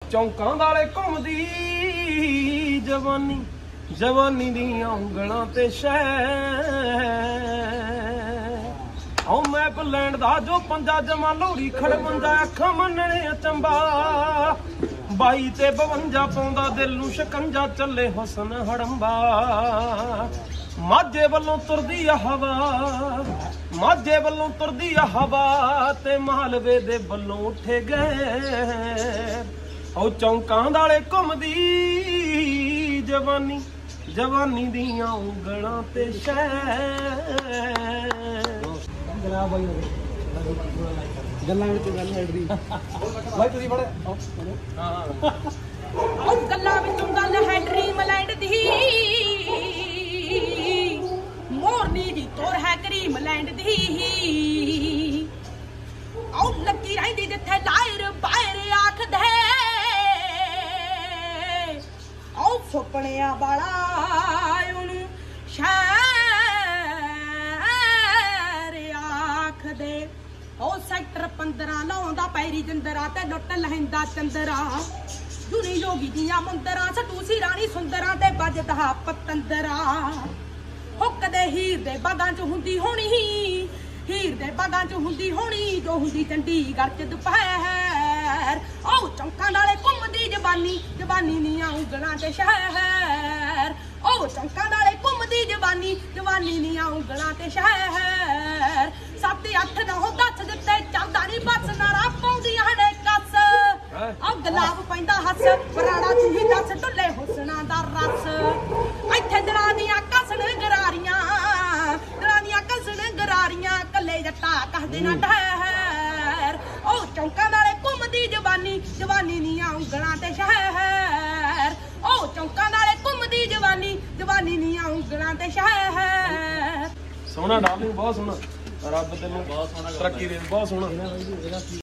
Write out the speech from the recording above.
ਚੌਂਕਾਂ ਵਾਲੇ ਘੁੰਮਦੀ ਜਵਾਨੀ ਜਵਾਨੀ ਦੀਆਂ ਉਂਗਲਾਂ ਤੇ ਸ਼ਹਿਰ ਆਉ ਮੈਂ ਬਲੈਂਡ ਦਾ ਜੋ ਪੰਜਾ ਜਮਾ ਲੋੜੀ ਖੜਵੰਜਾ ਅੱਖਾਂ ਮੰਨਣੇ ਅਚੰਬਾ 22 ਤੇ 52 ਪਾਉਂਦਾ ਦਿਲ ਨੂੰ ਸ਼ਿਕੰਜਾ ਚੱਲੇ ਹੁਸਨ ਹੜੰਬਾ ਮਾਝੇ ਵੱਲੋਂ ਤੁਰਦੀ ਆ ਹਵਾ ਮਾਝੇ ਵੱਲੋਂ ਤੁਰਦੀ ਆ ਹਵਾ ਤੇ ਮਾਲਵੇ ਦੇ ਵੱਲੋਂ ਉੱਠੇ ਗਏ ਉਹ ਚੌਂਕਾਂ ਵਾਲੇ ਘੁੰਮਦੀ ਜਵਾਨੀ ਜਵਾਨੀ ਦੀਆਂ ਉਂਗਲਾਂ ਤੇ ਸ਼ਹਿਰ ਗੱਲਾਂ ਵਿੱਚ ਗੱਲ ਹੈਡਰੀ ਭਾਈ ਤੁਸੀਂ ਬੜੇ ਹਾਂ ਉਹ ਗੱਲਾਂ ਵਿੱਚੋਂ ਗੱਲ ਹੈ ਡ੍ਰੀਮਲੈਂਡ ਦੀ ਮੋਰਨੀ ਦੀ ਤੋਰ ਹੈ ਕਰੀਮਲੈਂਡ ਦੀ ਆਉ ਲੱਗੀ ਰਹਿੰਦੀ ਜਿੱਥੇ ਲਾਇਰ ਬਾਹਰ ਆਖਦੇ ਆਉ ਸੁਪਨਿਆਂ ਵਾਲਾ ਉਹਨੂੰ ਸ਼ਹਿਰ ਆਖਦੇ ਉਹ ਸੈਕਟਰ 15 ਲਾਉਂਦਾ ਪੈਰੀ ਜੰਦਰਾ ਤੇ ਲੁੱਟ ਲਹਿੰਦਾ ਚੰਦਰਾ ਜੁਨੀ ਯੋਗੀ ਦੀਆਂ ਮੰਦਰਾਂ ਸਟੂ ਸੀ ਰਾਣੀ ਸੁੰਦਰਾਂ ਤੇ ਵੱਜਦਾ ਪਤੰਦਰਾ ਹੁੱਕਦੇ ਹੀਰ ਦੇ ਬਾਗਾਂ ਚ ਹੁੰਦੀ ਹੋਣੀ ਹੀਰ ਦੇ ਬਾਗਾਂ ਚ ਹੁੰਦੀ ਹੋਣੀ ਜੋ ਹੁੰਦੀ ਚੰਡੀਗੜ੍ਹ ਚ ਦੁਪਹਿਰ ਉਹ ਚੌਂਕਾਂ ਨਾਲੇ ਘੁੰਮਦੀ ਜਵਾਨੀ ਜਵਾਨੀ ਦੀਆਂ ਉਂਗਲਾਂ ਤੇ ਸ਼ਹਿਰ ਉਹ ਚੌਂਕਾਂ ਨਾਲੇ ਘੁੰਮਦੀ ਜਵਾਨੀ ਜਵਾਨੀ ਦੀਆਂ ਉਂਗਲਾਂ ਤੇ ਸ਼ਹਿਰ 7 8 9 10 ਦਿੱਤੇ ਚੱਲਦਾ ਨਹੀਂ ਬੱਸ ਨਾਰਾ ਪਾਉਂਦੀਆਂ ਨੇ ਕੱਸ ਉਹ ਗਲਾਬ ਪੈਂਦਾ ਹੱਸ ਬਰਾੜਾ ਤੂੰ ਹੀ ਦੱਸ ਢੁੱਲੇ ਹੁਸਨਾਂ ਦਾ ਰਸ ਇੱਥੇ ਦਰਾਂ ਦੀਆਂ ਕਸਣ ਗਰਾਰੀਆਂ ਕੱਲੇ ਜੱਟਾ ਕਹਦੇ ਨਾ ਠਹਿਰ ਉਹ ਚੌਂਕਾਂ ਨਾਲੇ ਘੁੰਮਦੀ ਜਵਾਨੀ ਜਵਾਨੀ ਦੀਆਂ ਉਂਗਲਾਂ ਤੇ ਸ਼ਹਿਰ ਉਹ ਚੌਂਕਾਂ ਨਾਲੇ ਘੁੰਮਦੀ ਜਵਾਨੀ ਜਵਾਨੀ ਦੀਆਂ ਉਂਗਲਾਂ ਤੇ ਸ਼ਹਿਰ ਸੋਹਣਾ ਡਾਰਲਿੰਗ ਬਹੁਤ ਸੋਹਣਾ ਰੱਬ ਤੈਨੂੰ ਬਹੁਤ ਸੋਹਣਾ ਤਰੱਕੀ ਦੇ ਬਹੁਤ ਸੋਹਣਾ